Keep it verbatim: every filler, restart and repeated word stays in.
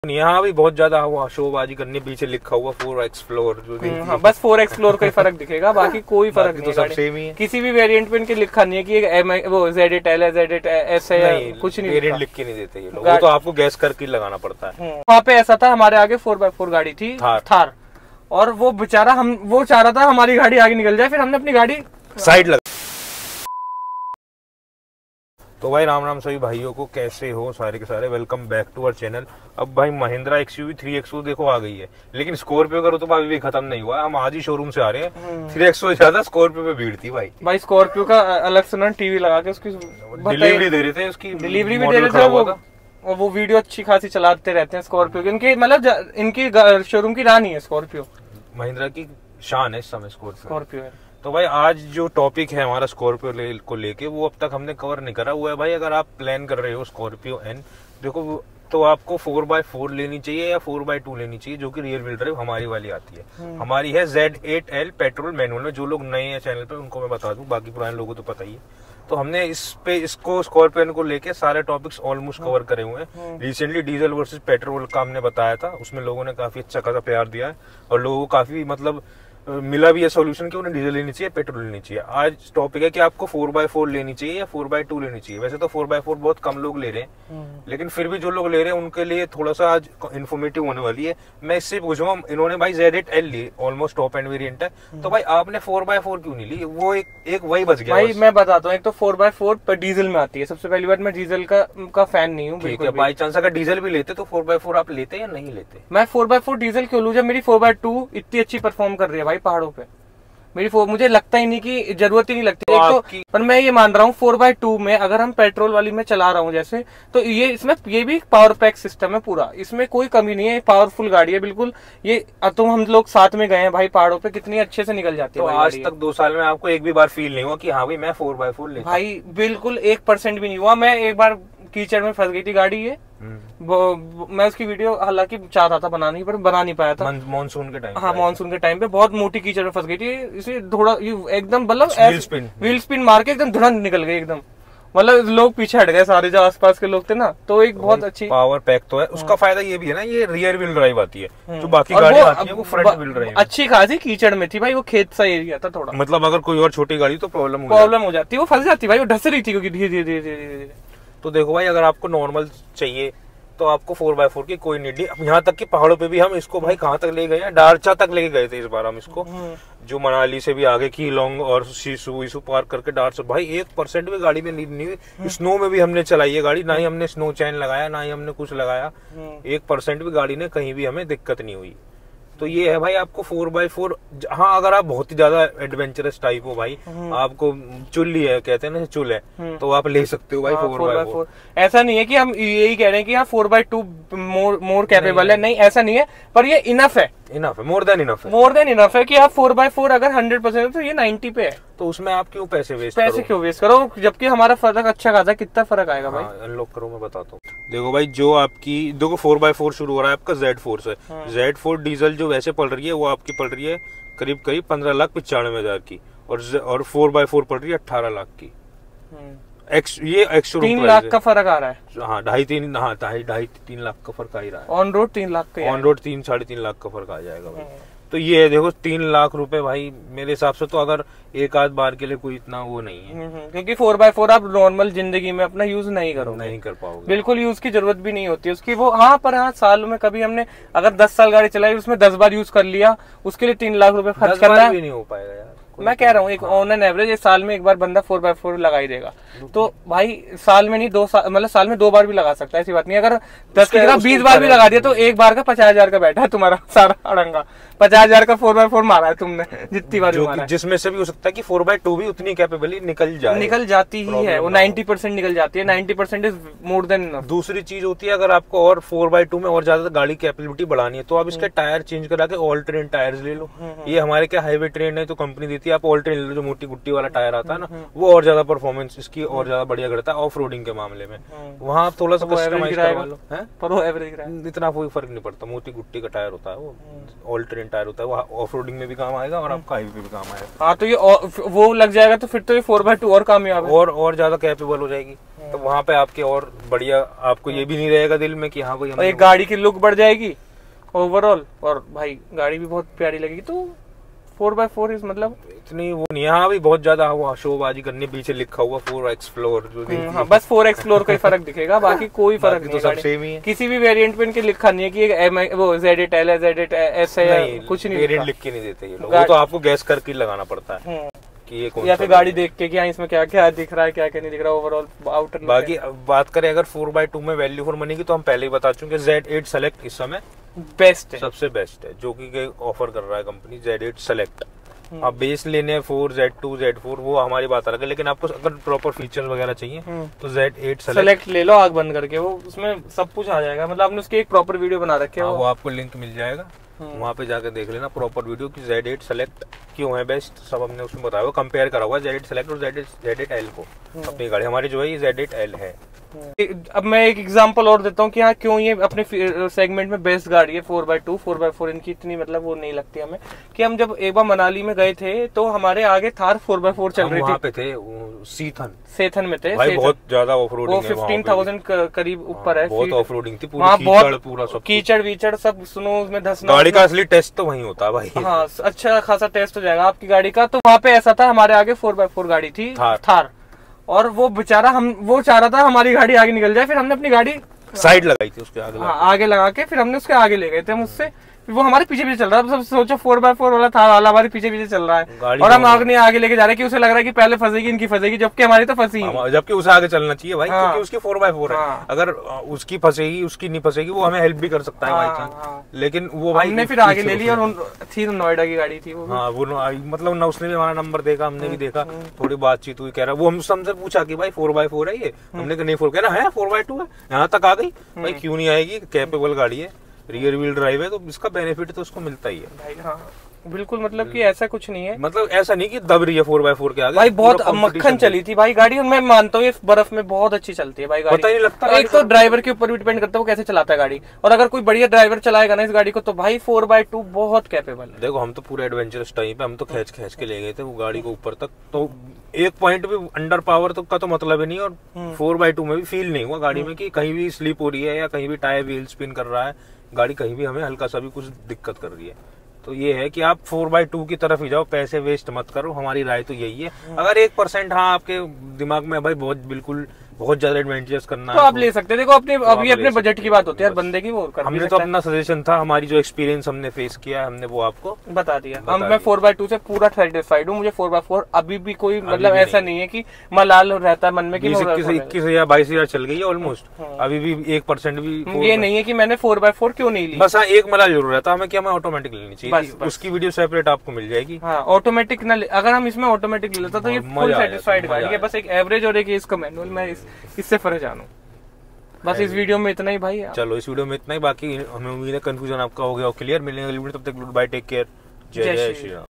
यहाँ भी बहुत ज्यादा हुआ शोबाजी करनी, पीछे लिखा हुआ फोर एक्सप्लोर जो हाँ, बस फोर एक्सप्लोर का ही फर्क दिखेगा, बाकी कोई फर्क नहीं तो सब सेम ही है। किसी भी वेरिएंट पे इनके लिखा नहीं है कि एक वो जेड एट एल है, जेड एट एस है, कुछ नहीं वेरिएंट लिख के नहीं देते ये लोग, वो तो आपको गैस करके लगाना पड़ता है। वहाँ पे ऐसा था, हमारे आगे फोर बाय फोर गाड़ी थी थार, थार और वो बेचारा हम वो चाह रहा था हमारी गाड़ी आगे निकल जाए, फिर हमने अपनी गाड़ी साइड लगा। तो भाई राम राम सभी भाइयों को, कैसे हो सारे के सारे, welcome back to our channel. अब भाई Mahindra XUV three X O देखो आ गई है, लेकिन स्कॉर्पियो का रुतबा अभी भी खत्म नहीं हुआ। हम आज ही शोरूम से आ रहे हैं, थ्री एक्स ओ ज्यादा स्कॉर्पियो पे भीड़ थी भाई। भाई स्कॉर्पियो का अलग से ना टीवी लगा के उसकी डिलीवरी दे रहे थे, उसकी डिलीवरी भी दे रहे थे वो, और वो वीडियो अच्छी खासी चलाते रहते हैं स्कॉर्पियो की। इनकी मतलब इनकी शोरूम की रानी है स्कॉर्पियो, महिंद्रा की शान है इस समय स्कॉर्पियो है। तो भाई आज जो टॉपिक है हमारा स्कॉर्पियो ले, को लेके, वो अब तक हमने कवर नहीं करा हुआ है भाई। अगर आप प्लान कर रहे हो स्कॉर्पियो एन, देखो तो आपको फोर बाय फोर लेनी चाहिए या फोर बाय टू लेनी चाहिए, जो कि रियर व्हील ड्राइव हमारी वाली आती है। हमारी है Z eight L petrol manual में। जो लोग नए हैं चैनल पे उनको मैं बता दूं, बाकी पुराने लोगों को तो पता ही है। तो हमने इस पे इसको स्कॉर्पियो को लेके सारे टॉपिक्स ऑलमोस्ट कवर करे हुए हैं। रिसेंटली डीजल वर्सेस पेट्रोल का हमने बताया था, उसमें लोगों ने काफी अच्छा खासा प्यार दिया है और लोगों को काफी मतलब मिला भी है सोल्यूशन कि उन्हें डीजल लेनी चाहिए, पेट्रोल लेनी चाहिए। आज टॉपिक है कि आपको फोर बाय फोर लेनी चाहिए या फोर बाय टू लेनी चाहिए। वैसे तो फोर बाय फोर बहुत कम लोग ले रहे हैं, लेकिन फिर भी जो लोग ले रहे हैं उनके लिए थोड़ा सा आज इन्फॉर्मेटिव होने वाली है। मैं इससे पूछूंगा, इन्होंने भाई जेड एट एल ली, ऑलमोस्ट टॉप एंड वेरिएंट है, तो भाई आपने फोर बाय फोर क्यों नहीं ली? वो एक एक वही बच गया भाई। मैं बताता हूँ, एक तो फोर बाय फोर पर डीजल में आती है। सबसे पहली बात, मैं डीजल का का फैन नहीं हूँ। बाई चांस अगर डीजल भी लेते तो फोर बाय फोर आप लेते या नहीं लेते? मैं फोर बाय फोर डीजल क्यों लूं जब मेरी फोर बाय टू इतनी अच्छी परफॉर्म कर रही है भाई पहाड़ों पे। मेरी फोर मुझे लगता ही नहीं कि जरूरत ही नहीं लगती। तो एक तो पर मैं ये मान रहा हूँ फोर बाय टू में अगर हम पेट्रोल वाली में चला रहा हूँ जैसे, तो ये इसमें ये भी पावर पैक सिस्टम है पूरा, इसमें कोई कमी नहीं है। पावरफुल गाड़ी है बिल्कुल। ये तुम हम लोग साथ में गए हैं भाई पहाड़ों पे, कितनी अच्छे से निकल जाती है। तो आज तक दो साल में आपको एक भी बार फील नहीं हुआ कि हाँ भाई मैं फोर बाय फोर ले? भाई बिल्कुल एक परसेंट भी नहीं हुआ। मैं एक बार कीचड़ में फंस गई थी गाड़ी, ये वो, मैं उसकी वीडियो हालांकि चाहता था बनानी, पर बना नहीं पाया था मानसून के टाइम। हाँ मानसून के टाइम पे बहुत मोटी कीचड़ में फंस गई थी। इसे थोड़ा एकदम मतलब व्हील स्पिन व्हील स्पिन मार के एकदम धुरंध निकल गई एकदम। मतलब लोग पीछे हट गए सारे, जो आसपास के लोग थे ना। तो एक बहुत अच्छी पावर पैक तो है उसका। फायदा ये भी है ना, ये रियर व्हील ड्राइव आती है, जो बाकी गाड़ी आती है वो फ्रंट व्हील ड्राइव। अच्छी खासी कीचड़ में थी भाई, वो खेत सा एरिया था थोड़ा। मतलब अगर कोई और छोटी गाड़ी तो प्रॉब्लम प्रॉब्लम हो जाती है, वो फंस जाती भाई, वो ढस रही थी क्योंकि धीरे धीरे धीरे धीरे। तो देखो भाई, अगर आपको नॉर्मल चाहिए तो आपको फोर बाय फोर की कोई नीड नहीं। यहाँ तक कि पहाड़ों पे भी हम इसको भाई कहाँ तक ले गए, डारचा तक लेके गए थे इस बार हम इसको, जो मनाली से भी आगे की लॉन्ग और शीशु ईशु पार करके डारचा। भाई एक परसेंट भी गाड़ी में नीड नहीं हुई। स्नो में भी हमने चलाई है गाड़ी, ना ही हमने स्नो चैन लगाया, ना ही हमने कुछ लगाया। एक परसेंट भी गाड़ी ने कहीं भी हमें दिक्कत नहीं हुई। तो ये है भाई आपको फोर बाय फोर। हाँ अगर आप बहुत ही ज्यादा एडवेंचरस टाइप हो भाई, आपको चुल्ली है कहते हैं ना, चुल है, तो आप ले सकते हो भाई फोर बाय फोर। ऐसा नहीं है कि हम यही कह रहे हैं कि हाँ four by two more more capable है, नहीं ऐसा नहीं है, पर ये इनफ है। इनफ है, मोर देन इनफ है, मोर देन इनफ है कि आप फोर बाय फोर अगर हंड्रेड परसेंट है तो ये नाइन्टी पे है। तो उसमें आप क्यों पैसे वेस्ट पैसे करो? क्यों वेस्ट करो, जबकि हमारा फर्क अच्छा खासा। कितना फर्क आएगा भाई? अनलॉक करो, मैं बताता हूँ। देखो भाई, जो आपकी देखो फोर बाय फोर शुरू हो रहा है आपका जेड फोर से। जेड फोर डीजल जो वैसे पड़ रही है वो आपकी पड़ रही है करीब करीब पंद्रह लाख पचानवे हजार की, और और फोर बाय फोर पड़ रही है अट्ठारह लाख की। एक्स ये एक्स तीन लाख का फर्क आ रहा है। हाँ ढाई तीन हाँ ढाई ढाई तीन लाख का फर्क आ ही रहा है। ऑन रोड तीन लाख का, ऑन रोड तीन साढ़े तीन लाख का फर्क आ जाएगा भाई। तो ये है देखो, तीन लाख रुपए भाई मेरे हिसाब से तो अगर एक आध बार के लिए कोई इतना वो नहीं है, क्योंकि फोर बाय फोर आप नॉर्मल जिंदगी में अपना यूज नहीं करो, नहीं कर पाओगे, बिल्कुल यूज की जरूरत भी नहीं होती उसकी। वो हाँ पर हाँ साल में कभी हमने अगर दस साल गाड़ी चलाई उसमें दस बार यूज कर लिया, उसके लिए तीन लाख रुपए खर्च करना भी नहीं हो पाएगा यार। मैं कह रहा हूँ एक ऑन एन एवरेज एक साल में एक बार बंदा फोर बाय फोर लगा ही देगा। तो भाई साल में नहीं, दो साल मतलब साल में दो बार भी लगा सकता है, ऐसी बात नहीं। अगर दस की जगह बीस बार भी लगा दिया तो एक बार का पचास हजार का बैठा है तुम्हारा सारा अड़ंगा। पचास हजार का फोर बाय फोर मारा है तुमने जितनी बार मारा है। जिसमें से भी हो सकता है कि फोर बाय टू भी उतनी कैपेबल निकल जाए, निकल जाती ही है, वो नाइन्टी परसेंट निकल जाती है। Ninety percent is more than enough. दूसरी चीज होती है, अगर आपको और फोर बाय टू में और ज्यादा गाड़ी की कैपेबिलिटी बढ़ानी है तो आप इसके टायर चेंज करा के ऑल ट्रेन टायर्स ले लो। ये हमारे क्या हाईवे ट्रेन है तो कंपनी देती है, इसकी आप ऑल्टरनेट ले लो, जो मोटी गुट्टी वाला टायर आता है ना, वो और ज्यादा परफॉर्मेंस इसकी और ज्यादा बढ़िया करता है ऑफ रोडिंग के मामले में। वहाँ आप थोड़ा सा कस्टमाइज करवा लो, है पर वो एवरेज इतना कोई फर्क नहीं पड़ता। मोटी गुट्टी का टायर होता है वो, ऑल्टरनेट टायर होता है, वो ऑफ रोडिंग में भी काम आएगा और आपका हाईवे पे भी काम आएगा। हाँ तो ये वो लग जाएगा तो फिर तो ये फोर बाय टू और कामयाब है, और और ज्यादा कैपेबल हो जाएगी। तो वहाँ पे आपके और बढ़िया, आपको ये भी नहीं रहेगा दिल में कि हाँ भाई, एक गाड़ी की लुक बढ़ जाएगी ओवरऑल, और भाई गाड़ी भी बहुत प्यारी लगेगी। तो फोर बाय फोर इस मतलब इतनी वो नहीं, यहाँ भी बहुत ज्यादा हुआ शोबाजी करनी, पीछे लिखा हुआ फोर एक्सप्लोर जो हाँ, बस फोर एक्सप्लोर का ही फरक दिखेगा, बाकी कोई फर्क नहीं तो सब सेम ही है। किसी भी वेरिएंट पे इनके लिखा नहीं है कि एक वो जेड एट एल है, जेड एट एस है, कुछ नहीं, वेरिएंट लिख के नहीं देते ये लोग, वो तो आपको गैस करके लगाना पड़ता है कि ये कौन या फिर गाड़ी देख के कि हाँ इसमें क्या क्या दिख रहा है, क्या क्या नहीं दिख रहा ओवरऑल आउटर। बाकी बात करें अगर फोर बाय टू में वैल्यू फॉर मनी की, तो हम पहले ही बता चुके हैं जेड एट सेलेक्ट इस समय बेस्ट है, सबसे बेस्ट है, जो कि ऑफर कर रहा है कंपनी जेड एट सेलेक्ट। आप बेस लेने हैं four Z two Z four, वो हमारी बात अलग है, लेकिन आपको अगर प्रॉपर फीचर वगैरह चाहिए तो जेड एट सेलेक्ट ले लो आग बंद करके, वो उसमें सब कुछ आ जाएगा। मतलब आपने उसकी एक प्रॉपर वीडियो बना रखी है, वो आपको लिंक मिल जाएगा, वहाँ पे जाकर देख लेना प्रॉपर वीडियो की जेड एट सेलेक्ट क्यों है बेस्ट, सब हमने उसमें बताया हुआ, कंपेयर करा हुआ जेड एट सेलेक्ट और जेड एट एल को। अपनी गाड़ी हमारी जो है ये जेड एट एल है। अब मैं एक एग्जांपल और देता हूँ कि हाँ क्यों ये अपने सेगमेंट में बेस्ट गाड़ी है। Four by two four by four इनकी इतनी मतलब वो नहीं लगती हमें, कि हम जब एक बार मनाली में गए थे तो हमारे आगे थार फोर बाय फोर चल रही थी, वहाँ पे थे सीथन सेथन में थे भाई, बहुत ज्यादा ऑफ रोडिंग, वो फिफ्टीन थाउजेंड करीब ऊपर है, बहुत ऑफ रोडिंग थी, वहाँ बहुत पूरा सब कीचड़ वीचड़ सब स्नो में धसना, गाड़ी का असली टेस्ट तो वहीं होता है भाई। हाँ अच्छा खासा टेस्ट हो जाएगा आपकी गाड़ी का। तो वहाँ पे ऐसा था, हमारे आगे फोर बाय फोर गाड़ी थी थार, थार और वो बेचारा हम वो चाह रहा था हमारी गाड़ी आगे निकल जाए, फिर हमने अपनी गाड़ी साइड लगाई थी उसके आगे, हाँ, आगे लगा के फिर हमने उसके आगे ले गए थे मुझसे, वो हमारे पीछे पीछे चल रहा है। सब सोचो फोर बाय फोर वाला था वाला हमारे पीछे पीछे चल रहा है और हम आगे आगे लेके जा रहे हैं कि उसे लग रहा है कि पहले फंसेगी इनकी फंसेगी, जबकि हमारी तो फंसी, जबकि उसे आगे चलना चाहिए भाई, हाँ, क्योंकि उसकी फोर बाय फोर है, अगर उसकी फंसेगी उसकी नहीं फंसेगी वो हमें हेल्प भी कर सकता है भाई चांस, लेकिन वो भाई हमने फिर आगे ले ली और थी नोएडा की गाड़ी थी वो, हाँ वो मतलब ना उसने भी हमारा नंबर देखा, हमने भी देखा, थोड़ी बातचीत हुई, कह रहा वो हमसे पूछा कि भाई फोर बाय फोर है ये, हमने कहा नहीं फोर, कह रहा है फोर बाय टू है, यहाँ तक आ गई भाई, क्यों नहीं आएगी, कैपेबल गाड़ी है, रियर व्हील ड्राइव है, तो इसका बेनिफिट तो उसको मिलता ही है भाई। हाँ बिल्कुल, मतलब कि ऐसा कुछ नहीं है, मतलब ऐसा नहीं कि दब रही है फोर बाय फोर के आगे भाई, बहुत मक्खन चली थी भाई गाड़ी, मैं मानता हूँ ये बर्फ में बहुत अच्छी चलती है भाई गाड़ी, पता ही नहीं लगता। एक तो ड्राइवर के ऊपर भी डिपेंड करता है वो कैसे चलाता है गाड़ी, और अगर कोई बढ़िया ड्राइवर चलाएगा ना इस गाड़ी को तो भाई फोर बाय टू बहुत कैपेबल है। देखो हम तो पूरे एडवेंचरस टाइप पे हम तो खींच खींच के ले गए थे वो गाड़ी को ऊपर तक, तो एक पॉइंट भी अंडर पावर तो का तो मतलब ही नहीं, और फोर बाय टू में भी फील नहीं हुआ गाड़ी में कि कहीं भी स्लिप हो रही है या कहीं भी टायर व्हील स्पिन कर रहा है, गाड़ी कहीं भी हमें हल्का सा भी कुछ दिक्कत कर रही है। तो ये है कि आप फोर बाय टू की तरफ ही जाओ, पैसे वेस्ट मत करो, हमारी राय तो यही है। अगर एक परसेंट हाँ आपके दिमाग में भाई बहुत बिल्कुल बहुत ज्यादा एडवेंचर्स करना तो है आप ले सकते हैं। देखो अपने तो अभी अपने बजट की बात होती है यार, बंदे की वो कर हमने तो अपना सजेशन था, हमारी जो एक्सपीरियंस हमने फेस किया हमने वो आपको बता दिया। हम मैं फोर बाय टू से पूरा सेटिस्फाइड हूँ, मुझे फोर बाय फोर अभी भी कोई मतलब ऐसा नहीं है कि मलाल रहता है मन में कि इक्कीस हजार बाईस हजार चल गई है ऑलमोस्ट, अभी भी एक परसेंट भी ये नहीं है कि मैंने फोर बाय फोर क्यों नहीं ली। बस हाँ एक मलाल जरूर रहता हमें, क्या हमें ऑटोमेटिक लेनी चाहिए, उसकी वीडियो सेपरेट आपको मिल जाएगी। हाँ ऑटोमेटिक ना, अगर हम इसमें ऑटोमेटिक ले लेता तो ये फुल सेटिस्फाइड गाड़ी है, बस एक एवरेज और एक इसका मैनुअल, मैं इससे फर्क जानू। बस इस वीडियो में इतना ही भाई। चलो इस वीडियो में इतना ही, बाकी हमें उम्मीद है कंफ्यूजन आपका हो गया और क्लियर। मिलेंगे तब तक, गुड बाय, टेक केयर, जय जय श्री राम।